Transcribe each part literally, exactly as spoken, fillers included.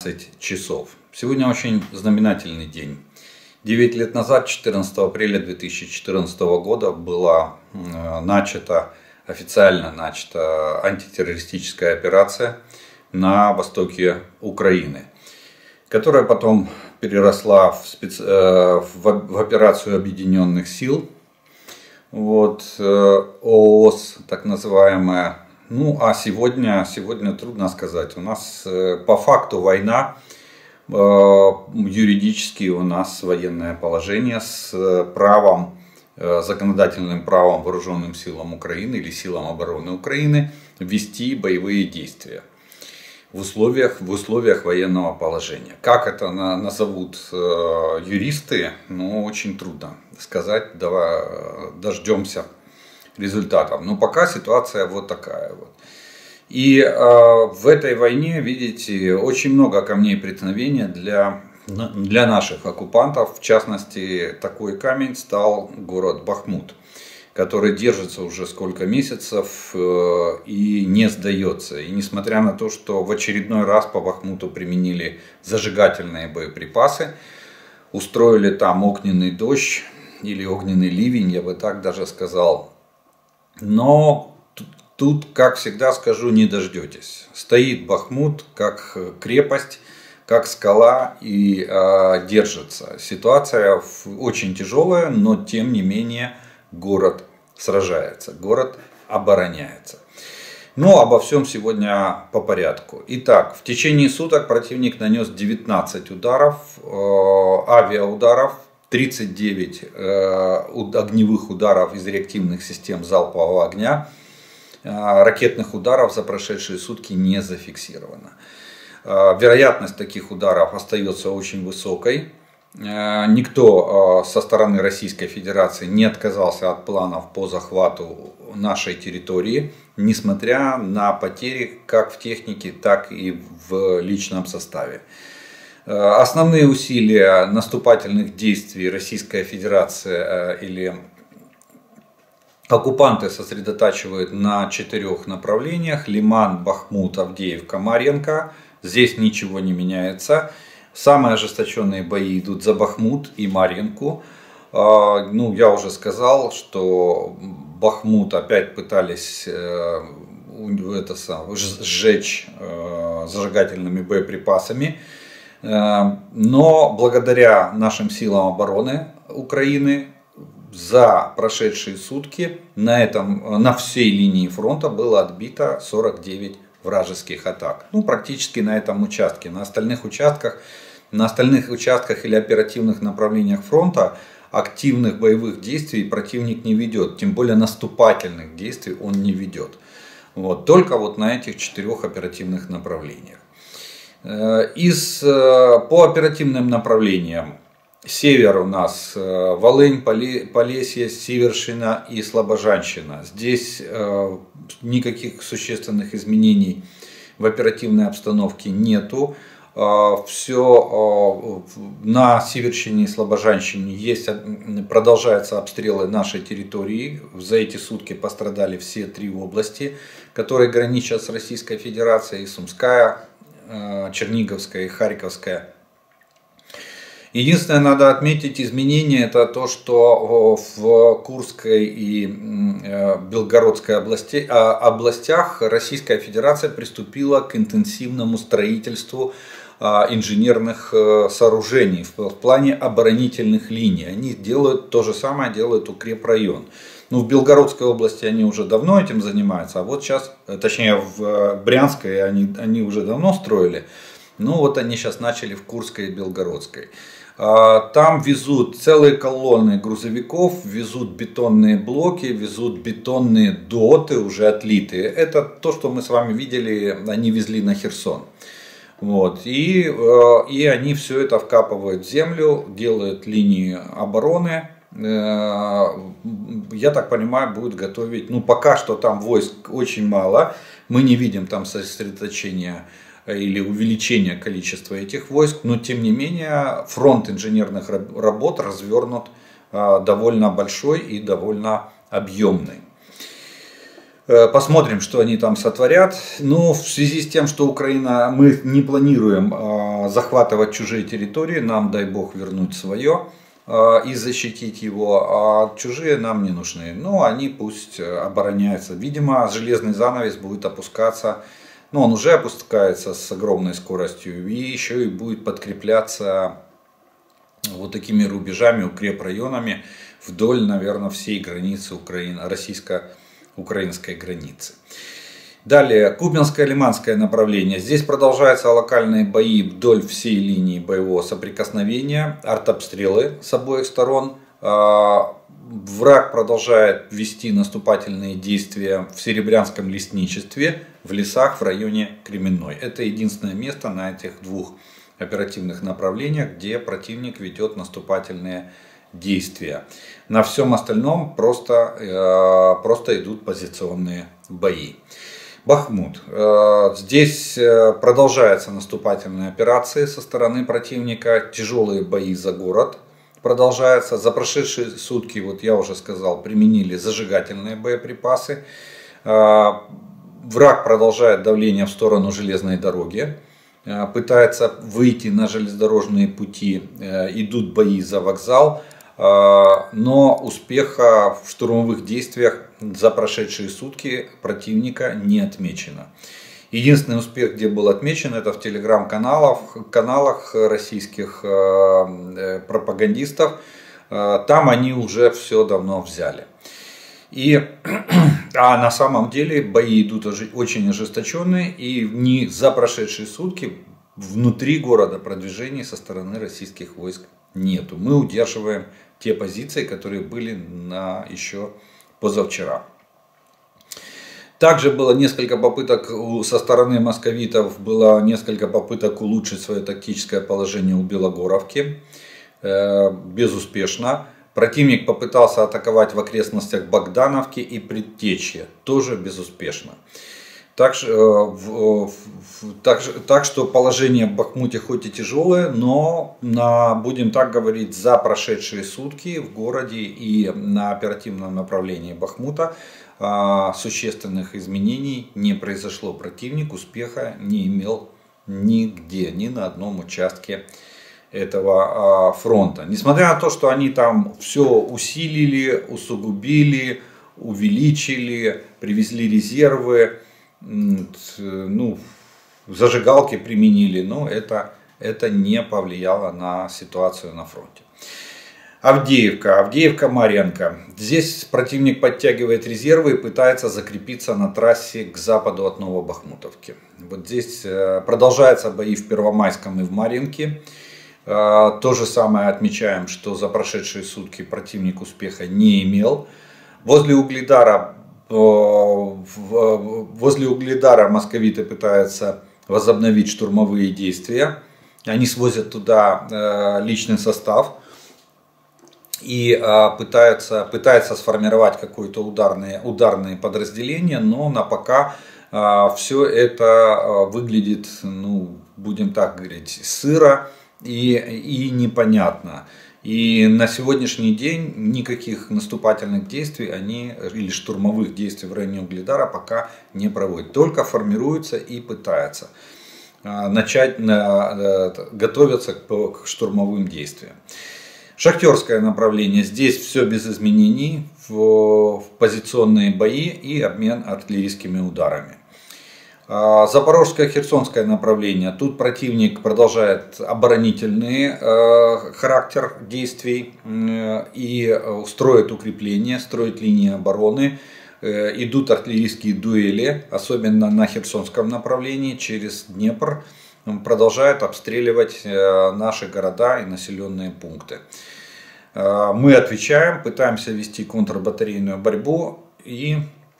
двенадцать часов. Сегодня очень знаменательный день. девять лет назад, четырнадцатого апреля две тысячи четырнадцатого года, была начата, официально начата антитеррористическая операция на востоке Украины, которая потом переросла в, специ... в операцию Объединенных сил, вот, ООС, так называемая. Ну, а сегодня, сегодня трудно сказать. У нас по факту война, юридически у нас военное положение с правом, законодательным правом вооруженным силам Украины или силам обороны Украины вести боевые действия в условиях, в условиях военного положения. Как это назовут юристы, ну, очень трудно сказать. Давай дождемся результатов. Но пока ситуация вот такая вот. И э, в этой войне, видите, очень много камней преткновения для, для наших оккупантов. В частности, такой камень стал город Бахмут, который держится уже сколько месяцев э, и не сдается. И несмотря на то, что в очередной раз по Бахмуту применили зажигательные боеприпасы, устроили там огненный дождь или огненный ливень, я бы так даже сказал. Но тут, как всегда скажу, не дождетесь. Стоит Бахмут как крепость, как скала и э, держится. Ситуация очень тяжелая, но тем не менее город сражается, город обороняется. Но обо всем сегодня по порядку. Итак, в течение суток противник нанес девятнадцать ударов, э, авиаударов, тридцать девять э, огневых ударов из реактивных систем залпового огня. Э, ракетных ударов за прошедшие сутки не зафиксировано. Э, вероятность таких ударов остается очень высокой. Э, никто э, со стороны Российской Федерации не отказался от планов по захвату нашей территории, несмотря на потери как в технике, так и в личном составе. Основные усилия наступательных действий Российская Федерация или оккупанты сосредотачивают на четырех направлениях: Лиман, Бахмут, Авдеевка, Марьинка. Здесь ничего не меняется. Самые ожесточенные бои идут за Бахмут и Марьинку. Ну, я уже сказал, что Бахмут опять пытались это самое, сжечь зажигательными боеприпасами. Но благодаря нашим силам обороны Украины за прошедшие сутки на, этом, на всей линии фронта было отбито сорок девять вражеских атак. Ну, практически на этом участке. На остальных участках, на остальных участках или оперативных направлениях фронта активных боевых действий противник не ведет. Тем более наступательных действий он не ведет. Вот, только вот на этих четырех оперативных направлениях. Из, по оперативным направлениям: север у нас Волынь, Полесье, Северщина и Слобожанщина. Здесь никаких существенных изменений в оперативной обстановке нету. Все на Северщине и Слобожанщине есть, продолжаются обстрелы нашей территории. За эти сутки пострадали все три области, которые граничат с Российской Федерацией: Сумская, Черниговская и Харьковская. Единственное, надо отметить изменение, это то, что в Курской и Белгородской области, областях Российская Федерация приступила к интенсивному строительству инженерных сооружений в плане оборонительных линий. Они делают то же самое, делают укрепрайон. Ну, в Белгородской области они уже давно этим занимаются, а вот сейчас, точнее в Брянской они, они уже давно строили, но вот они сейчас начали в Курской и Белгородской. Там везут целые колонны грузовиков, везут бетонные блоки, везут бетонные доты уже отлитые. Это то, что мы с вами видели, они везли на Херсон. Вот. И, и они все это вкапывают в землю, делают линии обороны. Я так понимаю, будут готовить, ну пока что там войск очень мало, мы не видим там сосредоточения или увеличения количества этих войск, но тем не менее фронт инженерных работ развернут довольно большой и довольно объемный. Посмотрим, что они там сотворят. Но в связи с тем, что Украина, мы не планируем захватывать чужие территории, нам, дай бог, вернуть свое и защитить его, а чужие нам не нужны. Ну, они пусть обороняются. Видимо, железный занавес будет опускаться, ну, он уже опускается с огромной скоростью, и еще и будет подкрепляться вот такими рубежами, укрепрайонами вдоль, наверное, всей границы Украины, российско-украинской границы. Далее, Купянское-Лиманское направление. Здесь продолжаются локальные бои вдоль всей линии боевого соприкосновения, артобстрелы с обоих сторон. Враг продолжает вести наступательные действия в Серебрянском лесничестве, в лесах в районе Кременной. Это единственное место на этих двух оперативных направлениях, где противник ведет наступательные действия. На всем остальном просто, просто идут позиционные бои. Бахмут. Здесь продолжаются наступательные операции со стороны противника, тяжелые бои за город продолжаются. За прошедшие сутки, вот я уже сказал, применили зажигательные боеприпасы. Враг продолжает давление в сторону железной дороги, пытается выйти на железнодорожные пути, идут бои за вокзал. Но успеха в штурмовых действиях за прошедшие сутки противника не отмечено. Единственный успех, где был отмечен, это в телеграм-каналах каналах российских пропагандистов. Там они уже все давно взяли. И, а на самом деле бои идут очень ожесточенные, и не за прошедшие сутки внутри города продвижений со стороны российских войск нету. Мы удерживаем те позиции, которые были на еще позавчера. Также было несколько попыток со стороны московитов, было несколько попыток улучшить свое тактическое положение у Белогоровки. Безуспешно. Противник попытался атаковать в окрестностях Богдановки и Предтечья. Тоже безуспешно. Так, так, так что положение в Бахмуте хоть и тяжелое, но на, будем так говорить, за прошедшие сутки в городе и на оперативном направлении Бахмута а, существенных изменений не произошло. Противник успеха не имел нигде, ни на одном участке этого а, фронта. Несмотря на то, что они там все усилили, усугубили, увеличили, привезли резервы, ну, зажигалки применили, но это, это не повлияло на ситуацию на фронте. Авдеевка, Авдеевка, Марьянка. Здесь противник подтягивает резервы и пытается закрепиться на трассе к западу от Новобахмутовки. Вот здесь продолжаются бои в Первомайском и в Марьинке. То же самое отмечаем, что за прошедшие сутки противник успеха не имел. Возле Угледара Возле Угледара московиты пытаются возобновить штурмовые действия. Они свозят туда личный состав и пытаются, пытаются сформировать какое-то ударное, ударное подразделение, но на пока все это выглядит, ну, будем так говорить, сыро и, и непонятно. И на сегодняшний день никаких наступательных действий они, или штурмовых действий в районе Угледара пока не проводят. Только формируются и пытаются начать готовиться к штурмовым действиям. Шахтерское направление. Здесь все без изменений. В позиционные бои и обмен артиллерийскими ударами. Запорожское, Херсонское направление. Тут противник продолжает оборонительный э, характер действий э, и строит укрепления, строит линии обороны. Э, идут артиллерийские дуэли, особенно на Херсонском направлении через Днепр. Продолжает обстреливать э, наши города и населенные пункты. Э, мы отвечаем, пытаемся вести контрбатарейную борьбу и...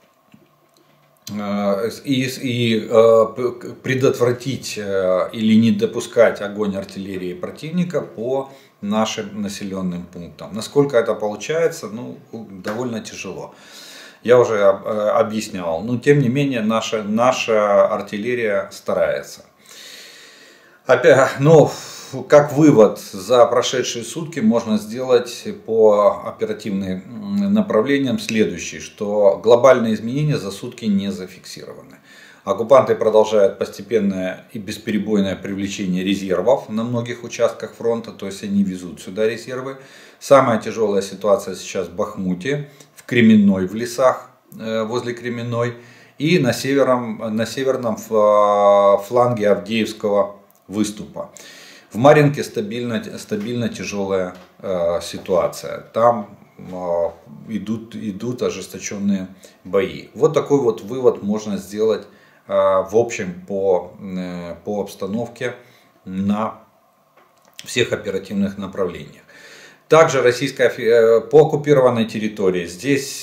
И, и э, предотвратить э, или не допускать огонь артиллерии противника по нашим населенным пунктам. Насколько это получается, ну, довольно тяжело. Я уже э, объяснял, но тем не менее наша, наша артиллерия старается. Опять, но как вывод за прошедшие сутки можно сделать по оперативным направлениям следующий, что глобальные изменения за сутки не зафиксированы. Оккупанты продолжают постепенное и бесперебойное привлечение резервов на многих участках фронта, то есть они везут сюда резервы. Самая тяжелая ситуация сейчас в Бахмуте, в Кременной, в лесах возле Кременной и на, северном, на северном фланге Авдеевского выступа. В Марьинке стабильно, стабильно тяжелая э, ситуация. Там э, идут, идут ожесточенные бои. Вот такой вот вывод можно сделать э, в общем по, э, по обстановке на всех оперативных направлениях. Также российская, э, по оккупированной территории здесь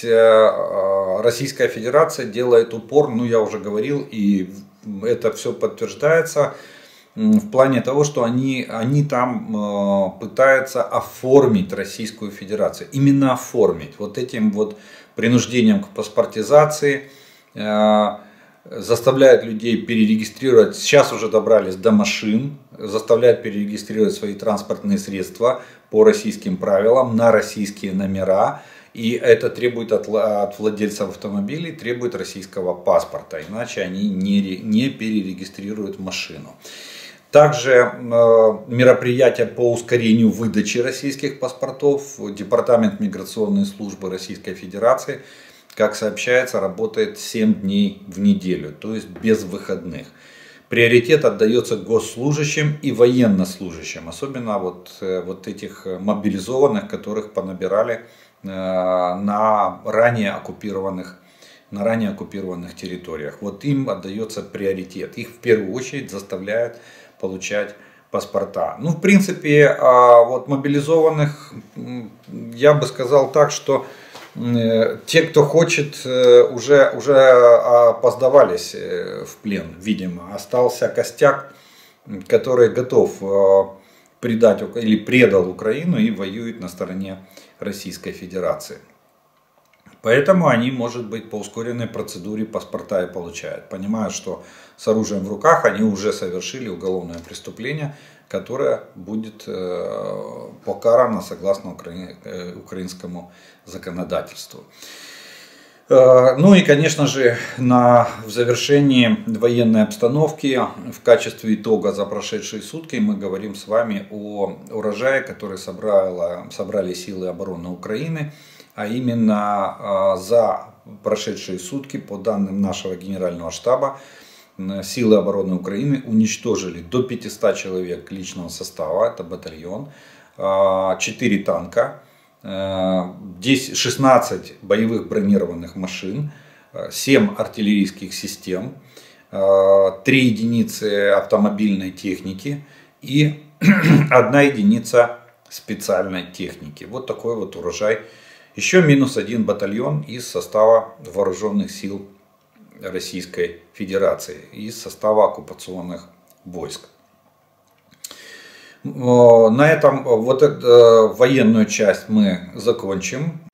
э, Российская Федерация делает упор, ну я уже говорил, и это все подтверждается, в плане того, что они, они там э, пытаются оформить Российскую Федерацию. Именно оформить. Вот этим вот принуждением к паспортизации э, заставляют людей перерегистрировать. Сейчас уже добрались до машин. Заставляют перерегистрировать свои транспортные средства по российским правилам на российские номера. И это требует от, от владельцев автомобилей, требует российского паспорта. Иначе они не, не перерегистрируют машину. Также э, мероприятия по ускорению выдачи российских паспортов. Департамент миграционной службы Российской Федерации, как сообщается, работает семь дней в неделю, то есть без выходных. Приоритет отдается госслужащим и военнослужащим, особенно вот, э, вот этих мобилизованных, которых понабирали э, на ранее оккупированных на ранее оккупированных территориях. Вот им отдается приоритет. Их в первую очередь заставляют получать паспорта. Ну, в принципе, вот мобилизованных, я бы сказал так, что те, кто хочет, уже, уже опоздавались в плен, видимо. Остался костяк, который готов предать или предал Украину и воюет на стороне Российской Федерации. Поэтому они, может быть, по ускоренной процедуре паспорта и получают. Понимая, что с оружием в руках они уже совершили уголовное преступление, которое будет покарано согласно украинскому законодательству. Ну и, конечно же, на, в завершении военной обстановки, в качестве итога за прошедшие сутки, мы говорим с вами о урожае, который собрала, собрали силы обороны Украины. А именно за прошедшие сутки, по данным нашего генерального штаба, силы обороны Украины уничтожили до пятисот человек личного состава, это батальон, четыре танка, шестнадцать боевых бронированных машин, семь артиллерийских систем, три единицы автомобильной техники и одна единица специальной техники. Вот такой вот урожай. Еще минус один батальон из состава вооруженных сил Российской Федерации, из состава оккупационных войск. На этом вот эту военную часть мы закончим.